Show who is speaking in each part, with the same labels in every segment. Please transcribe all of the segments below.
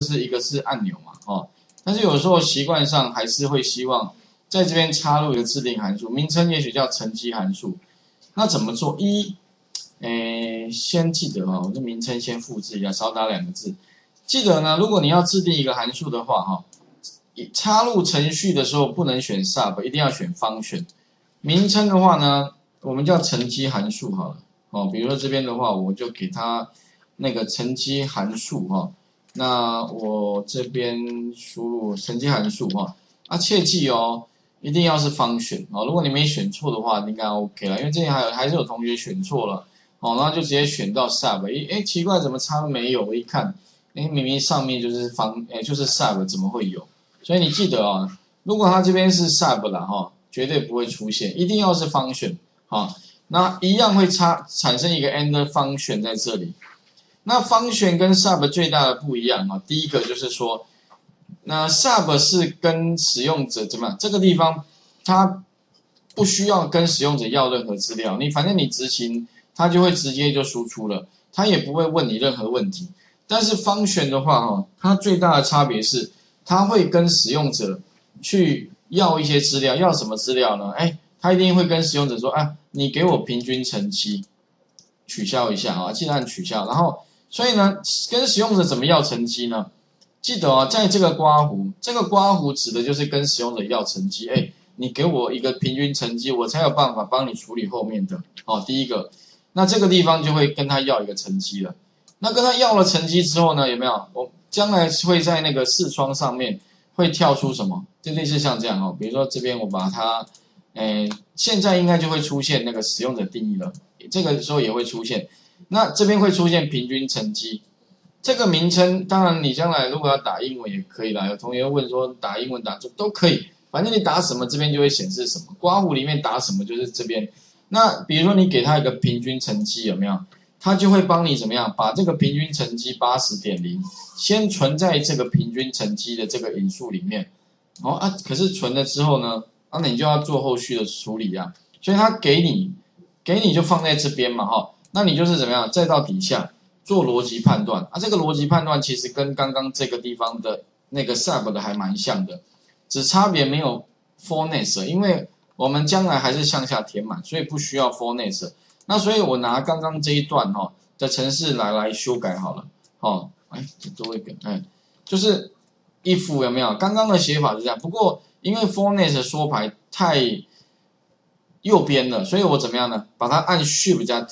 Speaker 1: 是一个是按钮嘛，但是有时候习惯上还是会希望在这边插入一个自定函数，名称也许叫乘积函数。那怎么做？先记得我的名称先复制一下，少打2个字。记得呢，如果你要制定一个函数的话，插入程序的时候不能选 sub， 一定要选function。名称的话呢，我们叫乘积函数好了，比如说这边的话，我就给它那个乘积函数那我这边输入乘积函数切记一定要是function如果你没选错的话，应该 OK 了，因为之前还是有同学选错了然后就直接选到 sub， 奇怪，怎么插没有？我一看，明明上面就是就是 sub， 怎么会有？所以你记得如果它这边是 sub 啦绝对不会出现，一定要是 function 那一样会产生一个 end function 在这里。那 function 跟 sub 最大的不一样第一个就是说，那 sub 是跟使用者怎么样？这个地方它不需要跟使用者要任何资料，反正你执行，它就会直接就输出了，它也不会问你任何问题。但是 function 的话它最大的差别是，它会跟使用者去要一些资料，要什么资料呢？它一定会跟使用者说，你给我平均乘积，取消一下记得按取消。然后，所以呢，跟使用者怎么要乘积呢？记得在这个刮弧，这个刮弧指的就是跟使用者要乘积。你给我一个平均乘积，我才有办法帮你处理后面的第一个，那这个地方就会跟他要一个乘积了。那跟他要了乘积之后呢，有没有？我将来会在那个视窗上面会跳出什么？就类似像这样比如说这边我把它，现在应该就会出现那个使用者定义了，这个时候也会出现。那这边会出现平均乘积，这个名称当然你将来如果要打英文也可以啦。有同学问说打英文打这都可以，反正你打什么这边就会显示什么，刮弧里面打什么就是这边。那比如说你给他一个平均乘积有没有？它就会帮你怎么样把这个平均乘积 80.0 先存在这个平均乘积的这个引数里面可是存了之后呢那你就要做后续的处理所以它给你就放在这边嘛那你就是怎么样再到底下做逻辑判断这个逻辑判断其实跟刚刚这个地方的那个 sub 的还蛮像的，只差别没有 for next， 因为我们将来还是向下填满，所以不需要 for next。那所以我拿刚刚这一段的程式来修改好了再多一个就是 if 有没有？刚刚的写法是这样，不过因为 for next 缩排太右边了，所以我怎么样呢？把它按 shift 加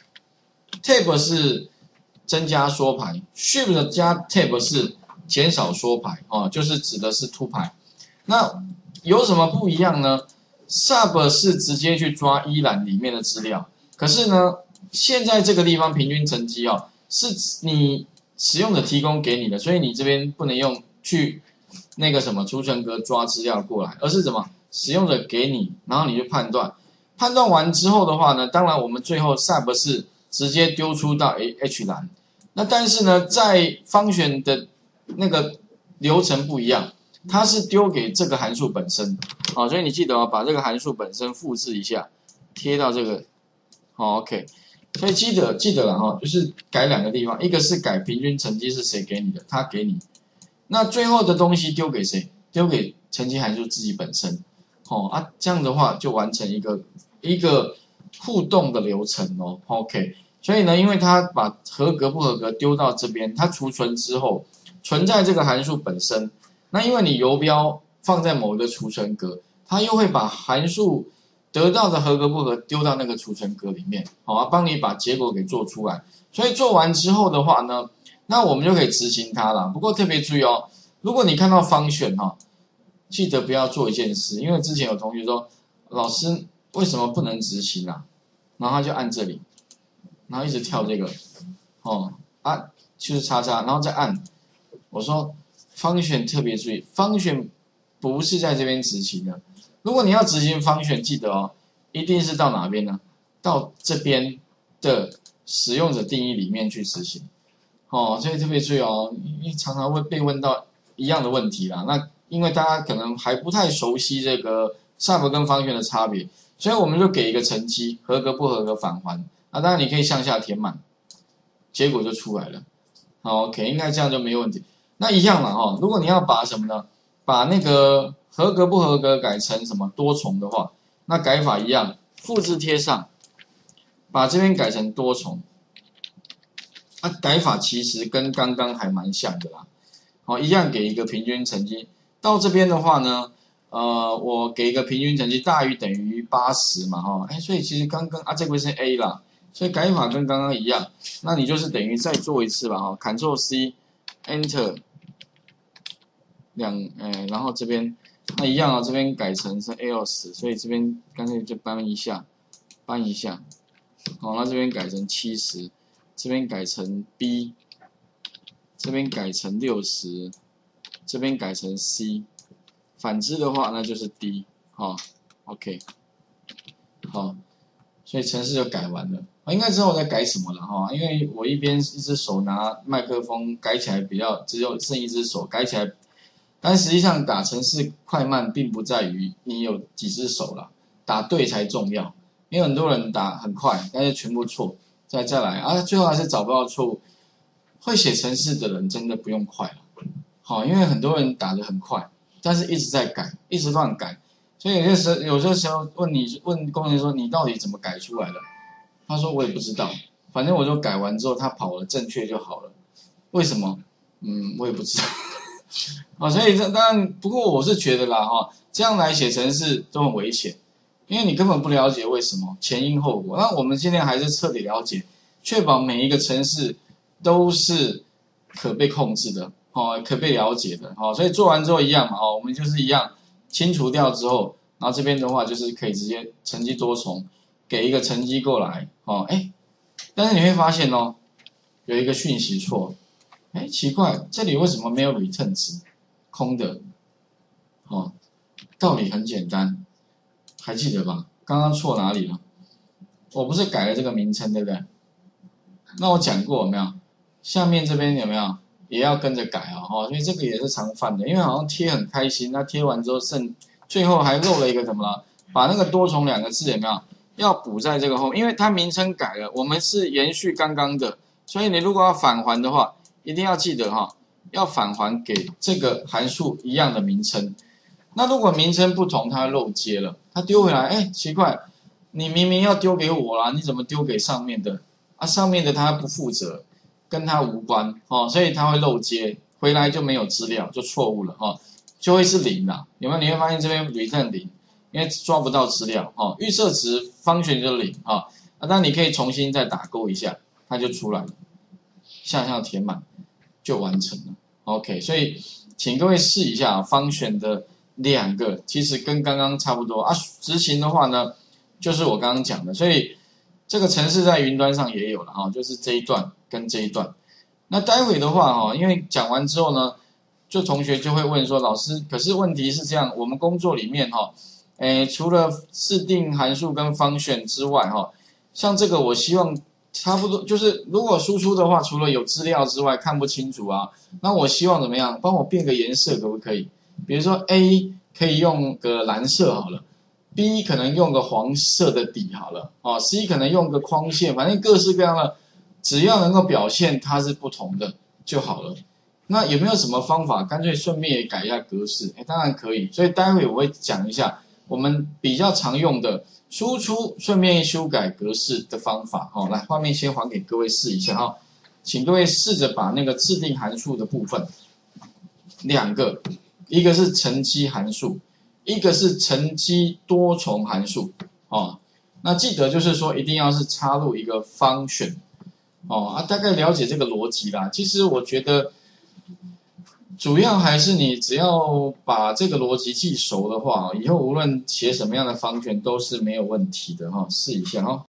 Speaker 1: tab 是增加缩排 ，shift 加 tab 是减少缩排就是指的是凸排。那有什么不一样呢？ sub 是直接去抓一栏里面的资料。可是呢，现在这个地方平均乘积是你使用者提供给你的，所以你这边不能用去那个什么储存格抓资料过来，而是什么使用者给你，然后你就判断完之后的话呢，当然我们最后 sub 是直接丢出到 H 栏，那但是呢，在function的那个流程不一样，它是丢给这个函数本身所以你记得把这个函数本身复制一下，贴到这个。OK， 所以记得了就是改2个地方，一个是改平均乘积是谁给你的，他给你，那最后的东西丢给谁？丢给乘积函数自己本身，这样的话就完成一个互动的流程OK， 所以呢，因为它把合格不合格丢到这边，它储存之后存在这个函数本身，那因为你游标放在某一个储存格，它又会把函数得到的合格不合丢到那个储存格里面，帮你把结果给做出来。所以做完之后的话呢，那我们就可以执行它了。不过特别注意如果你看到function记得不要做一件事，因为之前有同学说，老师为什么不能执行然后他就按这里，然后一直跳这个，就是叉叉，然后再按。我说function特别注意 ，function 不是在这边执行的。如果你要执行function，记得一定是到哪边呢？到这边的使用者定义里面去执行。所以特别注意因为常常会被问到一样的问题啦。那因为大家可能还不太熟悉这个 sub 跟function的差别，所以我们就给一个乘积，合格不合格返还。当然你可以向下填满，结果就出来了。OK， 应该这样就没问题。 那一样嘛哈，如果你要把什么呢？把那个合格不合格改成什么多重的话，那改法一样，复制贴上，把这边改成多重。那改法其实跟刚刚还蛮像的啦。好，一样给一个平均成绩。到这边的话呢，我给一个平均成绩大于等于80嘛哈，所以其实刚刚啊这个是 A 啦，所以改法跟刚刚一样，那你就是等于再做一次吧哈 ，Ctrl C Enter 然后这边那一样啊，这边改成是 else， 所以这边干脆就搬一下，好，那这边改成70，这边改成 B， 这边改成60，这边改成 C， 反之的话那就是 D， 好 ，OK， 好，所以程式就改完了。应该知道我在改什么了哈，因为我一边一只手拿麦克风，改起来比较只有剩一只手，改起来。但实际上打程式快慢并不在于你有几只手啦，打对才重要。因为很多人打很快，但是全部错，再来啊，最后还是找不到错误。会写程式的人真的不用快了，好，因为很多人打得很快，但是一直在改，一直乱改，所以有些时候问工程师说你到底怎么改出来的？他说我也不知道，反正我就改完之后他跑了正确就好了。为什么？我也不知道。所以这当然，不过我是觉得啦哈，这样来写程式都很危险，因为你根本不了解为什么前因后果。那我们现在还是彻底了解，确保每一个程式都是可被控制的，可被了解的，所以做完之后一样嘛，我们就是一样清除掉之后，然后这边的话就是可以直接乘积多重，给一个乘积过来，但是你会发现哦，有一个讯息错。奇怪，这里为什么没有 return 值？空的，道理很简单，还记得吧？刚刚错哪里了？我不是改了这个名称，对不对？那我讲过有没有？下面这边有没有也要跟着改啊？所以这个也是常犯的，因为好像贴很开心，那贴完之后最后还漏了一个什么了？把那个多重2个字有没有要补在这个后面？因为它名称改了，我们是延续刚刚的，所以你如果要返还的话。一定要记得要返还给这个函数一样的名称。那如果名称不同，它漏接了，它丢回来，奇怪，你明明要丢给我啦，你怎么丢给上面的？上面的它不负责，跟它无关所以它会漏接，回来就没有资料，就错误了就会是0啦。有没有？你会发现这边 return 0，因为抓不到资料预设值function就是0但你可以重新再打勾一下，它就出来了，向上填满。就完成了 ，OK， 所以请各位试一下function的2个，其实跟刚刚差不多执行的话呢，就是我刚刚讲的，所以这个程式在云端上也有了就是这一段跟这一段。那待会的话因为讲完之后呢，就同学就会问说，老师，可是问题是这样，我们工作里面除了制定函数跟function之外像这个我希望。差不多就是如果输出的话，除了有资料之外看不清楚那我希望怎么样？帮我变个颜色可不可以？比如说 A 可以用个蓝色好了 ，B 可能用个黄色的底好了，C 可能用个框线，反正各式各样的，只要能够表现它是不同的就好了。那有没有什么方法？干脆顺便也改一下格式？当然可以。所以待会我会讲一下我们比较常用的。输出顺便修改格式的方法来，画面先还给各位试一下请各位试着把那个制定函数的部分2个，一个是乘积函数，一个是乘积多重函数那记得就是说一定要是插入一个function大概了解这个逻辑啦。其实我觉得。主要还是你只要把这个逻辑记熟的话，以后无论写什么样的function都是没有问题的试一下